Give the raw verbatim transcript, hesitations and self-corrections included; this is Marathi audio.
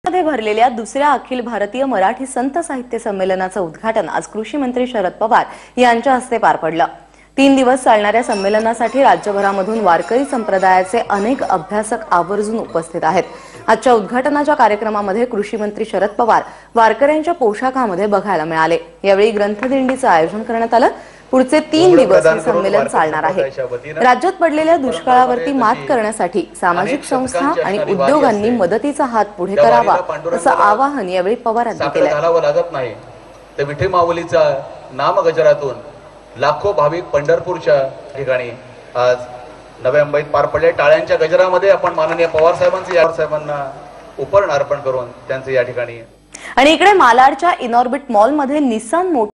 मध्ये भरलेल्या दुसऱ्या अखिल भारतीय मराठी संत साहित्य संमेलनाचं उद्घाटन आज कृषी मंत्री शरद पवार यांच्या हस्ते पार पडलं। तीन दिवस चालणाऱ्या संमेलनासाठी राज्यभरामधून वारकरी संप्रदायाचे अनेक अभ्यासक आवर्जून उपस्थित आहेत। आजच्या उद्घाटनाच्या कार्यक्रमामध्ये कृषी मंत्री शरद पवार वारकऱ्यांच्या पोशाखामध्ये बघायला मिळाले। यावेळी ग्रंथदिंडीचं आयोजन करण्यात आलं। पुढचे तीन दिवस हे संमेलन चालणार आहे। राज्यात पडलेल्या दुष्काळावरती मात करण्यासाठी सामाजिक संस्था आणि उद्योगांनी मदतीचा हात पुढे करावा असं आवाहन यावेळी पवारांनी केलं। लागत नाही तर विठे माऊलीचा नाम गजरातून लाखो भाविक पंढरपूरच्या ठिकाणी आज नव्या मुंबईत पार पडले। टाळ्यांच्या गजरामध्ये आपण माननीय पवार साहेबांचे या साहेबांना उपहार अर्पण करून त्यांचे या ठिकाणी। आणि इकडे मालाडच्या इनऑर्बिट मॉल मध्ये निसान